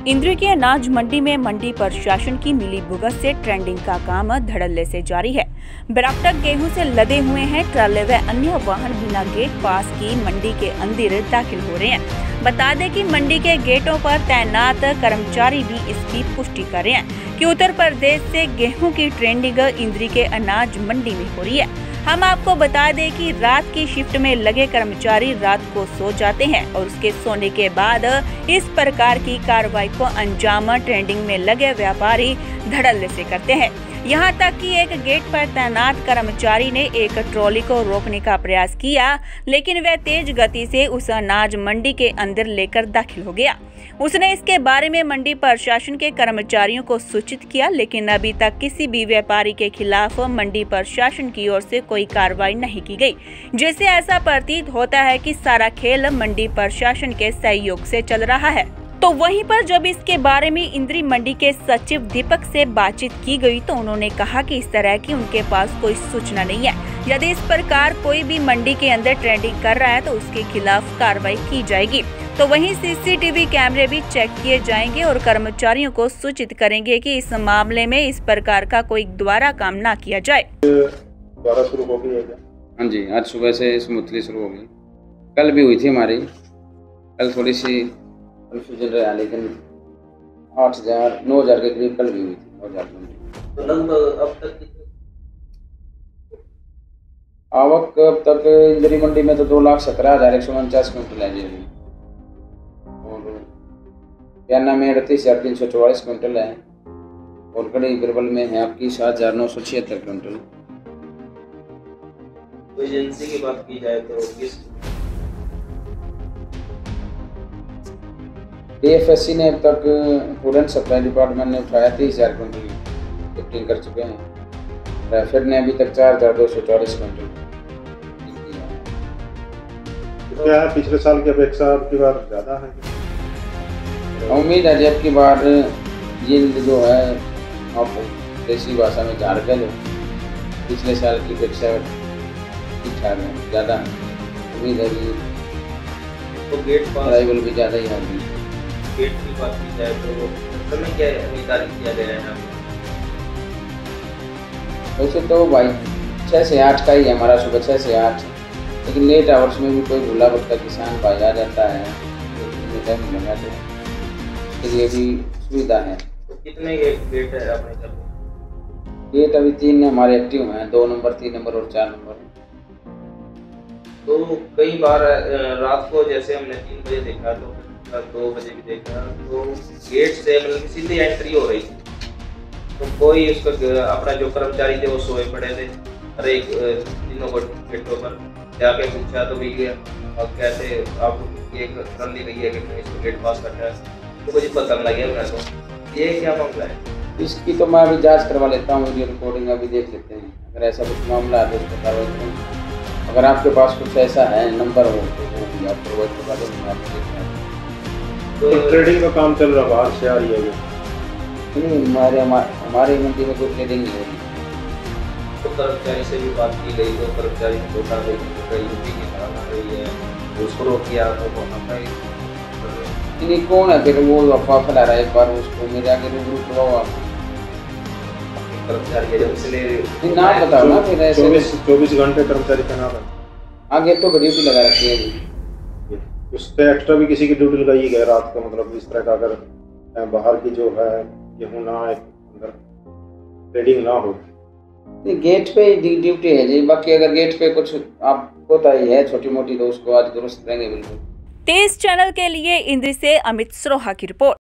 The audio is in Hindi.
इंद्री की अनाज मंडी में मंडी प्रशासन की मिलीभगत से ट्रेंडिंग का काम धड़ल्ले से जारी है। बराबर गेहूं से लदे हुए हैं ट्राले व अन्य वाहन बिना गेट पास की मंडी के अंदर दाखिल हो रहे हैं। बता दें कि मंडी के गेटों पर तैनात कर्मचारी भी इसकी पुष्टि कर रहे हैं कि उत्तर प्रदेश से गेहूं की ट्रेंडिंग इंद्री के अनाज मंडी में हो रही है। हम आपको बता दें कि रात की शिफ्ट में लगे कर्मचारी रात को सो जाते हैं और उसके सोने के बाद इस प्रकार की कार्रवाई को अंजाम ट्रेंडिंग में लगे व्यापारी धड़ल्ले से करते हैं। यहाँ तक कि एक गेट पर तैनात कर्मचारी ने एक ट्रॉली को रोकने का प्रयास किया, लेकिन वह तेज गति से उस अनाज मंडी के अंदर लेकर दाखिल हो गया। उसने इसके बारे में मंडी प्रशासन के कर्मचारियों को सूचित किया, लेकिन अभी तक किसी भी व्यापारी के खिलाफ मंडी प्रशासन की ओर से कोई कार्रवाई नहीं की गई। जिससे ऐसा प्रतीत होता है कि सारा खेल मंडी प्रशासन के सहयोग से चल रहा है। तो वहीं पर जब इसके बारे में इंद्री मंडी के सचिव दीपक से बातचीत की गई तो उन्होंने कहा कि इस तरह की उनके पास कोई सूचना नहीं है। यदि इस प्रकार कोई भी मंडी के अंदर ट्रेंडिंग कर रहा है तो उसके खिलाफ कार्रवाई की जाएगी। तो वहीं सीसीटीवी कैमरे भी चेक किए जाएंगे और कर्मचारियों को सूचित करेंगे कि इस मामले में इस प्रकार का कोई दोबारा काम ना किया जाए। दोबारा शुरू हो गई है क्या? हाँ जी, आज सुबह से स्मूथली शुरू हो गई। कल भी हुई थी हमारी, कल थोड़ी सी कंफ्यूजन रहा, लेकिन 8,000-9,000 के करीब कल भी हुई थी। 9,000 तो लगभग अब तक कितनी आवक अब तक इंद्री मंडी में तो 2,17,149 क्विंटल है जी, और प्याना में 38,344 क्विंटल है, और कड़ी गिरबल में है आपकी 7,976 क्विंटल। तो एजेंसी की बात की जाए तो किस DFSC ने अब तक फूड एंड सप्लाई डिपार्टमेंट ने उठाया 30,000 क्विंटल लिफ्टिंग कर चुके हैं। ट्रैफिक ने अभी तक 4,244 क्विंटल। क्या है, पिछले साल की अपेक्षा अब की बार ज़्यादा है? उम्मीद है जब की बार यील्ड जो है आप देसी भाषा में झाड़ के लो, पिछले साल की अपेक्षा ठीक ठाक है, ज़्यादा है। उम्मीद है कि तो गेट पास अराइवल भी ज़्यादा ही होगी। गेट की बात की जाए तो समय क्या निर्धारित किया गया है? वैसे तो भाई 6 से 8 का ही है हमारा, सुबह 6 से 8, लेकिन लेट आवर्स में भी कोई भूला भटका किसान पाया जाता है तो टाइम लगा तो इसके लिए भी सुविधा है। तो कितने गेट है अपने घर में? गेट अभी 3 हमारे एक्टिव हैं, 2 नंबर, 3 नंबर और 4 नंबर। तो कई बार रात को जैसे हमने 3 बजे देखा तो 2 बजे भी देखा तो गेट से मतलब सीधी एंट्री हो रही थी, तो कोई उसको अपना जो कर्मचारी थे वो सोए पड़े थे। अरे तीनों गेटों पर जाके पूछा तो भैया अब कैसे आप एक ट्रॉली गई है कि इसको गेट पास करना है, तो मुझे पता नहीं लगे। मैं तो ये क्या मामला है इसकी तो मैं अभी जांच करवा लेता हूँ, वीडियो रिकॉर्डिंग अभी देख लेते हैं। अगर ऐसा कुछ मामला है तो उस पर कार्रवाई करेंगे। अगर आपके पास कुछ ऐसा है नंबर हो तो वो भी आप प्रोवाइड करवा देंगे। आप देख रहे हैं तो ट्रेडिंग का काम चल रहा, बाहर से आ रही है ये? नहीं, हमारे मंडी में कोई ट्रेडिंग नहीं हो रही। तो कर्मचारी से भी बात की गई तो कर्मचारी ने बोला यूपी की तरह आ रही है, उसको रोक किया तो वहाँ पर नहीं, कौन है फिर वो अफवाह फैला रहा है? एक बार उसको मेरे आगे रूबरू करवाओ आप। कर्मचारी नहीं, नाम बताओ ना फिर। ऐसे 24 घंटे कर्मचारी का नाम है आगे तो ड्यूटी लगा रखी है जी। उस पर एक्स्ट्रा भी किसी की ड्यूटी लगाई गई रात को, मतलब इस तरह का अगर बाहर की जो है गेहूँ ना अंदर ट्रेडिंग ना हो? नहीं, गेट पे ड्यूटी है जी, बाकी अगर गेट पे कुछ आपको पता ही है छोटी मोटी तो उसको आज दुरुस्त करेंगे बिल्कुल। तेज चैनल के लिए इंद्री से अमित सरोहा की रिपोर्ट।